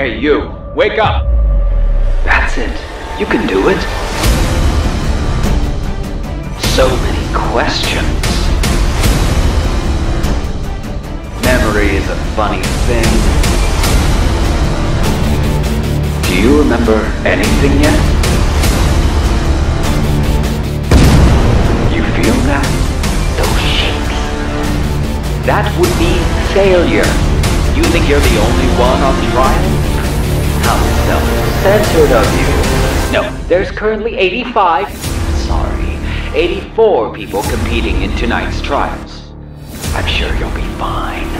Hey, you! Wake up! That's it. You can do it. So many questions. Memory is a funny thing. Do you remember anything yet? You feel that? Those shakes. That would be failure. You think you're the only one on trial? How self-centered of you. No, there's currently 84 people competing in tonight's trials. I'm sure you'll be fine.